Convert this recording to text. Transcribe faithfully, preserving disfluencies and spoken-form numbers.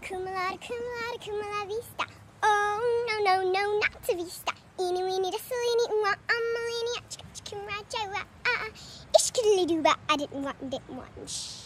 Kumala, Kumala, Kumala Vista. Oh, no, no, no, not to Vista. Eeny, weeny, dissily, wa, amalini, chicka, chicka, raja, wa, ah, ah. Ishkidly, do, but I didn't want, didn't want.